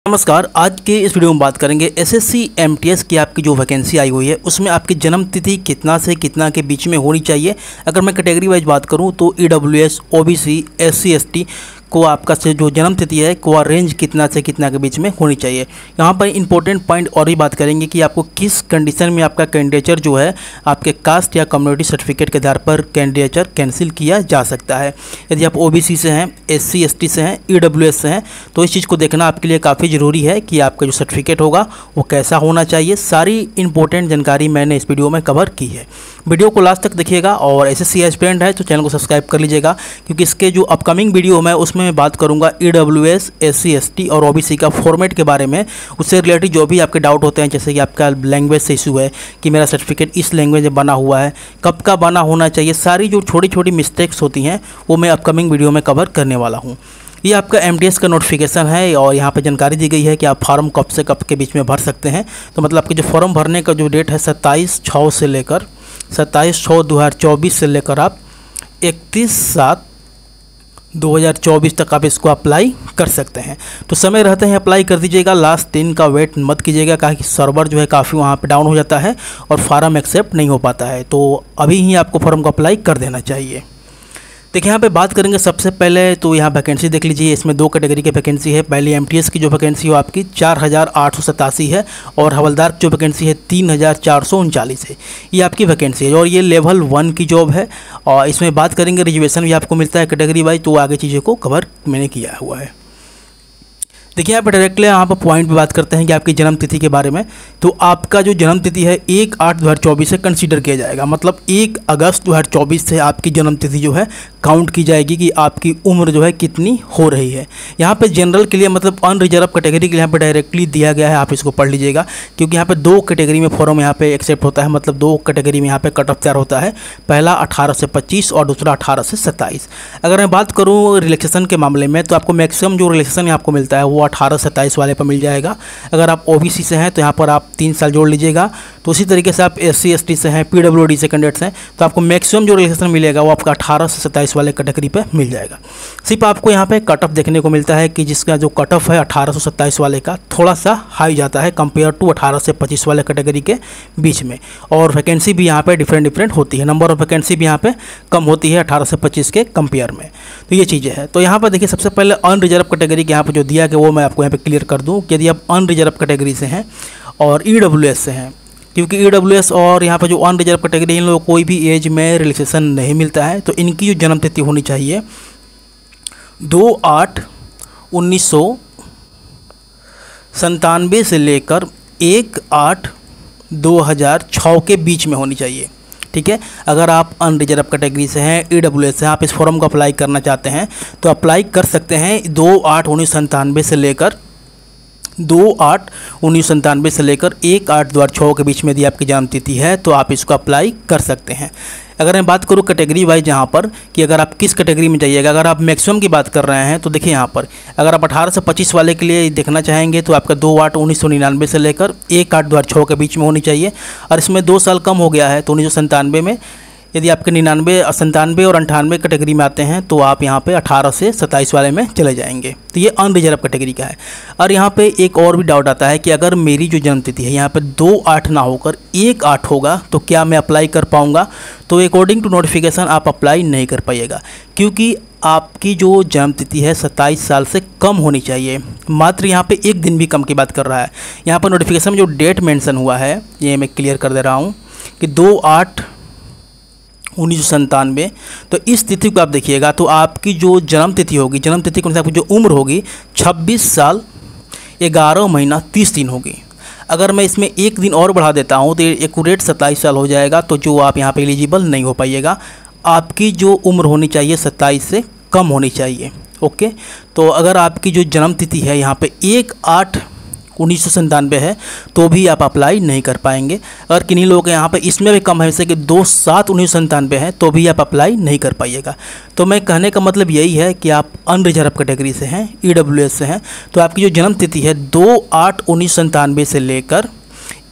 नमस्कार। आज के इस वीडियो में बात करेंगे एसएससी एमटीएस की आपकी जो वैकेंसी आई हुई है उसमें आपकी जन्म तिथि कितना से कितना के बीच में होनी चाहिए। अगर मैं कैटेगरी वाइज बात करूं तो ईडब्ल्यूएस, ओबीसी, एससी, एसटी को आपका से जो जन्म तिथि है को रेंज कितना से कितना के बीच में होनी चाहिए। यहाँ पर इंपॉर्टेंट पॉइंट और भी बात करेंगे कि आपको किस कंडीशन में आपका कैंडिडेचर जो है आपके कास्ट या कम्युनिटी सर्टिफिकेट के आधार पर कैंडिडेचर कैंसिल किया जा सकता है। यदि आप ओबीसी से हैं, एससी, एसटी से हैं, ईडब्ल्यूएस से हैं तो इस चीज़ को देखना आपके लिए काफ़ी ज़रूरी है कि आपका जो सर्टिफिकेट होगा वो कैसा होना चाहिए। सारी इंपॉर्टेंट जानकारी मैंने इस वीडियो में कवर की है। वीडियो को लास्ट तक देखिएगा और एसएससी एस्पिरेंट है तो चैनल को सब्सक्राइब कर लीजिएगा, क्योंकि इसके जो अपकमिंग वीडियो है उसमें मैं बात करूंगा ईडब्ल्यूएस, एससी, एसटी और ओबीसी का फॉर्मेट के बारे में। उससे रिलेटेड जो भी आपके डाउट होते हैं, जैसे कि आपका लैंग्वेज से इशू है कि मेरा सर्टिफिकेट इस लैंग्वेज में बना हुआ है, कब का बना होना चाहिए, सारी जो छोटी छोटी मिस्टेक्स होती हैं वो मैं अपकमिंग वीडियो में कवर करने वाला हूँ। ये आपका एमटीएस का नोटिफिकेशन है और यहाँ पे जानकारी दी गई है कि आप फॉर्म कब से कब के बीच में भर सकते हैं। तो मतलब आपके जो फॉर्म भरने का जो डेट है 27/6 से लेकर 27/6/2024 से लेकर आप 31/7/2024 तक आप इसको अप्लाई कर सकते हैं। तो समय रहते हैं अप्लाई कर दीजिएगा, लास्ट दिन का वेट मत कीजिएगा, कि सर्वर जो है काफ़ी वहाँ पे डाउन हो जाता है और फॉर्म एक्सेप्ट नहीं हो पाता है। तो अभी ही आपको फॉर्म को अप्लाई कर देना चाहिए। देखिए यहाँ पे बात करेंगे सबसे पहले तो यहाँ वैकेंसी देख लीजिए। इसमें दो कैटेगरी की वैकेंसी है। पहली एमटीएस की जो वैकेंसी है आपकी 4887 है और हवलदार की जो वैकेंसी है 3439 है। ये आपकी वैकेंसी है और ये लेवल 1 की जॉब है। और इसमें बात करेंगे रिजर्वेशन भी आपको मिलता है कैटेगरी वाइज, तो आगे चीज़ों को कवर मैंने किया हुआ है। देखिए यहाँ पर डायरेक्टली यहाँ पर पॉइंट पे बात करते हैं कि आपकी जन्म तिथि के बारे में। तो आपका जो जन्म तिथि है 1/8/2024 से कंसीडर किया जाएगा, मतलब 1 अगस्त 2024 से आपकी जन्म तिथि जो है काउंट की जाएगी कि आपकी उम्र जो है कितनी हो रही है। यहाँ पे जनरल के लिए मतलब अनरिजर्व कैटेगरी के लिए यहाँ पे डायरेक्टली दिया गया है, आप इसको पढ़ लीजिएगा, क्योंकि यहाँ पे दो कैटेगरी में फॉर्म यहाँ पे एक्सेप्ट होता है। मतलब दो कैटेगरी में यहाँ पे कट ऑफ तैयार होता है, पहला 18 से 25 और दूसरा 18 से 27। अगर मैं बात करूँ रिलैक्सेशन के मामले में तो आपको मैक्सिमम जो रिलैक्सेशन आपको मिलता है वो 18-27 वाले पर मिल जाएगा। अगर आप ओबीसी से हैं तो यहाँ पर आप 3 साल जोड़ लीजिएगा। तो उसी तरीके से आप एससी, एसटी से हैं, पीडब्ल्यूडी से कैंडिडेट्स हैं तो आपको मैक्सिमम जो रिलैक्सेशन मिलेगा वो आपका 18 से 27 वाले कैटेगरी पे मिल जाएगा। सिर्फ आपको यहाँ पे कट ऑफ देखने को मिलता है कि जिसका जो कट ऑफ है 18 से 27 वाले का थोड़ा सा हाई जाता है कंपेयर टू 18 से 25 वाले कैटेगरी के बीच में। और वैकेंसी भी यहाँ पे डिफरेंट होती है, नंबर ऑफ वैकेंसी भी यहाँ पे कम होती है 18 से 25 के कंपेयर में। तो ये चीज़ें हैं। तो यहाँ पर देखिए सबसे पहले अनरिजर्व कैटेगरी के यहाँ पर जो दिया गया वो मैं आपको यहाँ पे क्लियर कर दूँ कि यदि आप अनरिजर्व कैटेगरी से हैं और ईडब्ल्यूएस से हैं, क्योंकि ईडब्ल्यूएस और यहाँ पर जो अनरिजर्व कैटेगरी इन लोगों को कोई भी एज में रिलैक्सेशन नहीं मिलता है, तो इनकी जो जन्म तिथि होनी चाहिए 2/8/1997 से लेकर 1/8/2006 के बीच में होनी चाहिए। ठीक है। अगर आप अनरिजर्व कैटेगरी से हैं, ईडब्ल्यूएस से, आप इस फॉर्म को अप्लाई करना चाहते हैं तो अप्लाई कर सकते हैं 2/8/1997 से लेकर 2/8/1997 से लेकर 1/8/2006 के बीच में यदि आपकी जन्म तिथि है तो आप इसको अप्लाई कर सकते हैं। अगर मैं बात करूँ कैटेगरी वाइज यहाँ पर कि अगर आप किस कैटेगरी में जाइएगा, अगर आप मैक्सिमम की बात कर रहे हैं तो देखिए यहाँ पर अगर आप 18 से 25 वाले के लिए देखना चाहेंगे तो आपका 2/8/1999 से लेकर 1/8/2006 के बीच में होनी चाहिए। और इसमें 2 साल कम हो गया है तो 1997 में यदि आपके 99, 97 और 98 कैटेगरी में आते हैं तो आप यहाँ पे 18 से 27 वाले में चले जाएंगे। तो ये अनरिजर्व कैटेगरी का है। और यहाँ पे एक और भी डाउट आता है कि अगर मेरी जो जन्म तिथि है यहाँ पे 2/8 ना होकर 1/8 होगा तो क्या मैं अप्लाई कर पाऊँगा? तो अकॉर्डिंग टू नोटिफिकेशन आप अप्लाई नहीं कर पाइएगा, क्योंकि आपकी जो जन्म तिथि है 27 साल से कम होनी चाहिए। मात्र यहाँ पे एक दिन भी कम की बात कर रहा है। यहाँ पर नोटिफिकेशन में जो डेट मेंशन हुआ है ये मैं क्लियर कर दे रहा हूँ कि 2/8/1997। तो इस तिथि को आप देखिएगा तो आपकी जो जन्म तिथि होगी, जन्म तिथि के अनुसार आपकी जो उम्र होगी 26 साल 11 महीना 30 दिन होगी। अगर मैं इसमें एक दिन और बढ़ा देता हूँ तो एक्यूरेट 27 साल हो जाएगा, तो जो आप यहाँ पे एलिजिबल नहीं हो पाइएगा। आपकी जो उम्र होनी चाहिए 27 से कम होनी चाहिए। ओके। तो अगर आपकी जो जन्म तिथि है यहाँ पे 1/8/1997 है तो भी आप अप्लाई नहीं कर पाएंगे। अगर किन्हीं लोगों के यहाँ पे इसमें भी कम है, जैसे कि 2/7/1997 है तो भी आप अप्लाई नहीं कर पाइएगा। तो मैं कहने का मतलब यही है कि आप अनरिजर्व कैटेगरी से हैं, ईडब्ल्यूएस से हैं, तो आपकी जो जन्म तिथि है 2/8/1997 से लेकर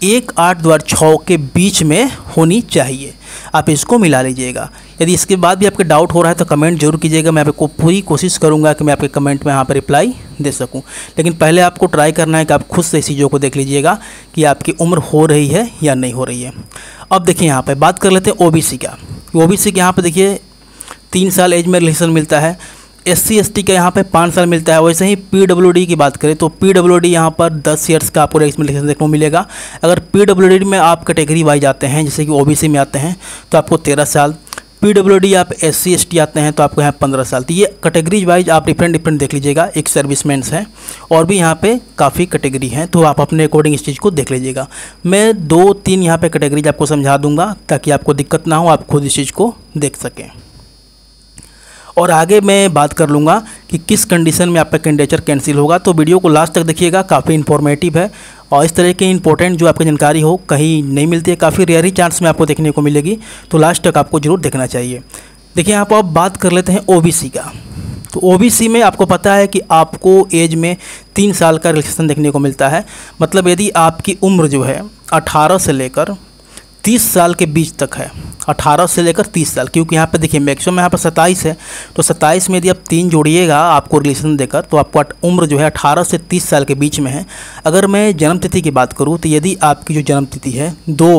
1/8/2006 के बीच में होनी चाहिए। आप इसको मिला लीजिएगा। यदि इसके बाद भी आपके डाउट हो रहा है तो कमेंट जरूर कीजिएगा, मैं आपको पूरी कोशिश करूंगा कि मैं आपके कमेंट में यहाँ पर रिप्लाई दे सकूं। लेकिन पहले आपको ट्राई करना है कि आप खुद से इस चीज़ों को देख लीजिएगा कि आपकी उम्र हो रही है या नहीं हो रही है। अब देखिए यहाँ पर बात कर लेते हैं ओबीसी का। ओबीसी के यहाँ पर देखिए 3 साल एज में रिलेक्सेशन मिलता है। SC ST का यहाँ पे 5 साल मिलता है। वैसे ही PWD की बात करें तो PWD यहाँ पर 10 ईयर्स का आपको रिलेक्सेशन देखने को मिलेगा। अगर PWD में आप कैटेगरी वाइज आते हैं, जैसे कि OBC में आते हैं तो आपको 13 साल, PWD आप SC ST आते हैं तो आपको यहाँ 15 साल। तो ये कैटेगरीज वाइज आप डिफरेंट देख लीजिएगा। एक सर्विसमैन्स हैं और भी यहाँ पे काफ़ी कैटेगरी हैं, तो आप अपने अकॉर्डिंग इस चीज़ को देख लीजिएगा। मैं 2-3 यहाँ पे कैटेगरीज आपको समझा दूंगा ताकि आपको दिक्कत ना हो, आप खुद इस चीज़ को देख सकें। और आगे मैं बात कर लूँगा कि किस कंडीशन में आपका कैंडिडेचर कैंसिल होगा। तो वीडियो को लास्ट तक देखिएगा, काफ़ी इन्फॉर्मेटिव है और इस तरह की इंपॉर्टेंट जो आपकी जानकारी हो कहीं नहीं मिलती है, काफ़ी रेयर ही चांस में आपको देखने को मिलेगी, तो लास्ट तक आपको जरूर देखना चाहिए। देखिए यहाँ पर आप बात कर लेते हैं OBC का। तो OBC में आपको पता है कि आपको एज में 3 साल का रिलेक्सेशन देखने को मिलता है। मतलब यदि आपकी उम्र जो है 18 से लेकर 30 साल के बीच तक है, 18 से लेकर 30 साल, क्योंकि यहाँ पे देखिए मैक्सिमम यहाँ पर 27 है, तो 27 में यदि आप 3 जोड़िएगा आपको रिलेशन देकर तो आपको उम्र जो है 18 से 30 साल के बीच में है। अगर मैं जन्म तिथि की बात करूँ तो यदि आपकी जो जन्म तिथि है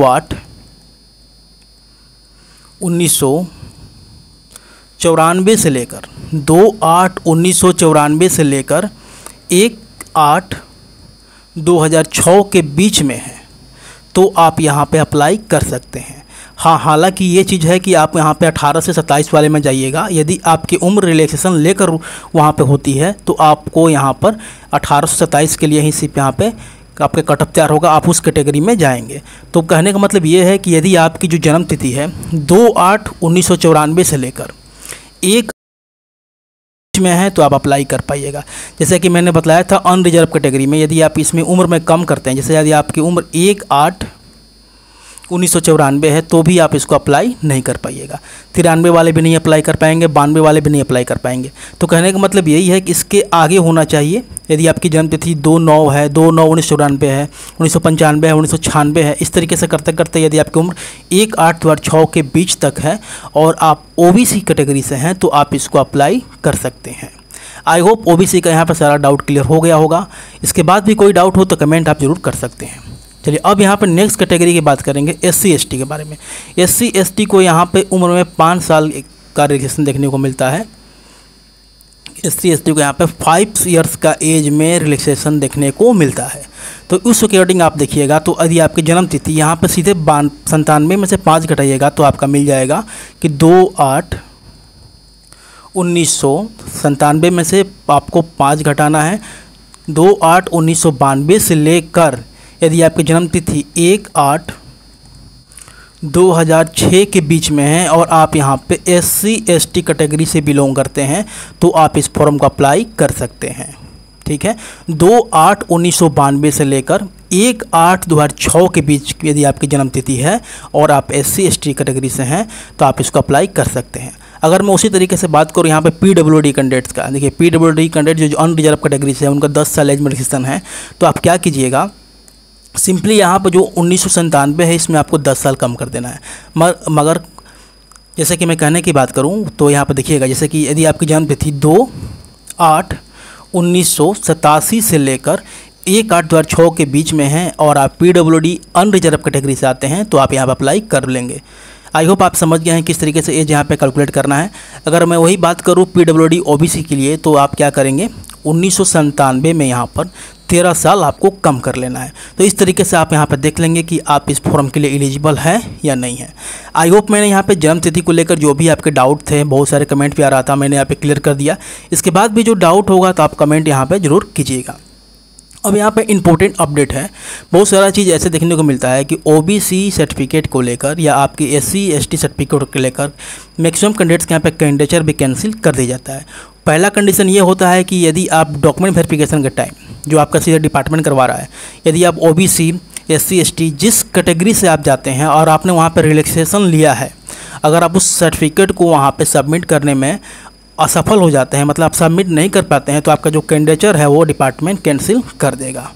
2/8/1994 से लेकर 2/8/1994 से लेकर 1/8/2006 के बीच में है तो आप यहाँ पे अप्लाई कर सकते हैं। हाँ, हालांकि ये चीज़ है कि आप यहाँ पे 18 से 27 वाले में जाइएगा। यदि आपकी उम्र रिलैक्सेशन लेकर वहाँ पे होती है तो आपको यहाँ पर 18 से 27 के लिए ही सिर्फ यहाँ पे आपके कटअप तैयार होगा, आप उस कैटेगरी में जाएंगे। तो कहने का मतलब ये है कि यदि आपकी जो जन्म तिथि है 2/8/1994 से लेकर 1 में है तो आप अप्लाई कर पाइएगा। जैसे कि मैंने बताया था अनरिजर्व कैटेगरी में यदि आप इसमें उम्र में कम करते हैं, जैसे यदि आपकी उम्र 1/8/1994 है तो भी आप इसको अप्लाई नहीं कर पाइएगा। 93 वाले भी नहीं अप्लाई कर पाएंगे, 92 वाले भी नहीं अप्लाई कर पाएंगे। तो कहने का मतलब यही है कि इसके आगे होना चाहिए। यदि आपकी जन्म तिथि 2/9 है, 2/9/1994 है, 1995 है, 1996 है, इस तरीके से करते करते यदि आपकी उम्र 1/8/2006 के बीच तक है और आप OBC कैटेगरी से हैं तो आप इसको अप्लाई कर सकते हैं। आई होप OBC का यहाँ पर सारा डाउट क्लियर हो गया होगा। इसके बाद भी कोई डाउट हो तो कमेंट आप ज़रूर कर सकते हैं। चलिए अब यहाँ पर नेक्स्ट कैटेगरी की बात करेंगे SC ST के बारे में। SC ST को यहाँ पे उम्र में 5 साल का रिलेक्सेशन देखने को मिलता है। SC ST को यहाँ पे 5 ईयर्स का एज में रिलैक्सेशन देखने को मिलता है। तो उस अकॉर्डिंग आप देखिएगा तो यदि आपकी जन्म तिथि यहाँ पे सीधे 97 में से 5 घटाइएगा तो आपका मिल जाएगा कि 2/8/1997 में से आपको 5 घटाना है। 2/8/1992 से लेकर यदि आपकी जन्म तिथि 1/8/2006 के बीच में है और आप यहाँ पे SC ST कैटेगरी से बिलोंग करते हैं तो आप इस फॉर्म को अप्लाई कर सकते हैं। ठीक है, 2/8/1992 से लेकर 1/8/2006 के बीच यदि आपकी जन्म तिथि है और आप SC ST कैटेगरी से हैं तो आप इसको अप्लाई कर सकते हैं। अगर मैं उसी तरीके से बात करूँ यहाँ पे PWD कैंडिडेट्स का, देखिए PWD कैंडिडेट जो अनरिजर्व कैटेगरी से है उनका 10 साल एज में रिलेक्सेशन है, तो आप क्या कीजिएगा, सिंपली यहाँ पर जो 1997 है इसमें आपको 10 साल कम कर देना है। मगर जैसे कि मैं कहने की बात करूँ तो यहाँ पर देखिएगा, जैसे कि यदि आपकी जन्म तिथि 2/8/1987 से लेकर 1/8/2006 के बीच में है और आप PWD अनरिजर्व कैटेगरी से आते हैं तो आप यहाँ पर अप्लाई कर लेंगे। आई होप आप समझ गए हैं किस तरीके से एज यहाँ पे कैलकुलेट करना है। अगर मैं वही बात करूँ PWD OBC के लिए तो आप क्या करेंगे, 1997 में यहाँ पर 13 साल आपको कम कर लेना है। तो इस तरीके से आप यहाँ पर देख लेंगे कि आप इस फॉर्म के लिए एलिजिबल हैं या नहीं है। आई होप मैंने यहाँ पे जन्म तिथि को लेकर जो भी आपके डाउट थे, बहुत सारे कमेंट भी आ रहा था, मैंने यहाँ पे क्लियर कर दिया। इसके बाद भी जो डाउट होगा तो आप कमेंट यहाँ पे ज़रूर कीजिएगा। अब यहाँ पे इंपॉर्टेंट अपडेट है, बहुत सारा चीज़ ऐसे देखने को मिलता है कि OBC सर्टिफिकेट को लेकर या आपकी SC ST सर्टिफिकेट को लेकर मैक्सिमम कैंडिडेट्स के यहाँ पे कैंडिडेचर भी कैंसिल कर दिया जाता है। पहला कंडीशन ये होता है कि यदि आप डॉक्यूमेंट वेरिफिकेशन के टाइम जो आपका सीधा डिपार्टमेंट करवा रहा है, यदि आप OBC SC ST जिस कैटेगरी से आप जाते हैं और आपने वहाँ पर रिलैक्सेशन लिया है, अगर आप उस सर्टिफिकेट को वहाँ पर सबमिट करने में असफल हो जाते हैं, मतलब आप सबमिट नहीं कर पाते हैं, तो आपका जो कैंडिडेचर है वो डिपार्टमेंट कैंसिल कर देगा।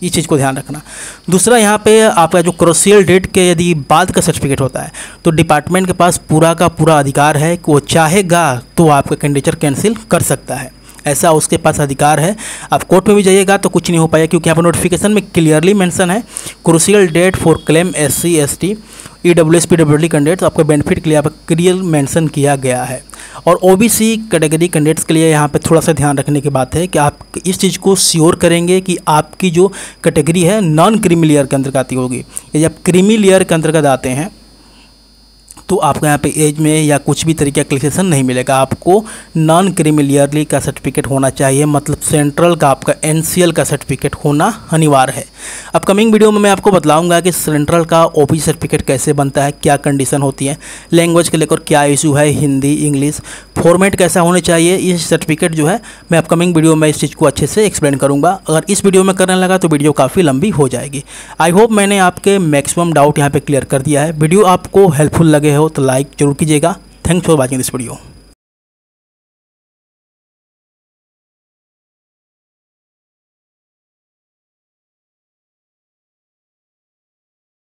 इस चीज़ को ध्यान रखना। दूसरा, यहाँ पे आपका जो क्रूशियल डेट के यदि बाद का सर्टिफिकेट होता है तो डिपार्टमेंट के पास पूरा का पूरा अधिकार है कि वो चाहेगा तो आपका कैंडिडेचर कैंसिल कर सकता है, ऐसा उसके पास अधिकार है। आप कोर्ट में भी जाइएगा तो कुछ नहीं हो पाएगा, क्योंकि यहाँ पर नोटिफिकेशन में क्लियरली मेंशन है crucial date for claim SC ST EWS PWD candidates, आपके बेनिफिट के लिए यहाँ पर क्लियर मेंशन किया गया है। और OBC कैटेगरी कैंडिडेट्स के लिए यहाँ पे थोड़ा सा ध्यान रखने की बात है कि आप इस चीज़ को श्योर करेंगे कि आपकी जो कैटेगरी है नॉन क्रीमी लेयर के अंतर्गत आती होगी। यदि आप क्रीमी लेयर के अंतर्गत आते हैं तो आपको यहाँ पे एज में या कुछ भी तरीके का क्लिकेशन नहीं मिलेगा, आपको नॉन क्रीमी लेयरली का सर्टिफिकेट होना चाहिए, मतलब सेंट्रल का आपका NCL का सर्टिफिकेट होना अनिवार्य है। अपकमिंग वीडियो में मैं आपको बतलाऊंगा कि सेंट्रल का OBC सर्टिफिकेट कैसे बनता है, क्या कंडीशन होती है, लैंग्वेज के लेकर क्या इशू है, हिंदी इंग्लिश, फॉर्मेट कैसा होने चाहिए, ये सर्टिफिकेट जो है मैं अपकमिंग वीडियो में इस चीज़ को अच्छे से एक्सप्लेन करूँगा। अगर इस वीडियो में करने लगा तो वीडियो काफ़ी लंबी हो जाएगी। आई होप मैंने आपके मैक्सिमम डाउट यहाँ पे क्लियर कर दिया है। वीडियो आपको हेल्पफुल लगे हो तो लाइक जरूर कीजिएगा। Thanks for watching this video.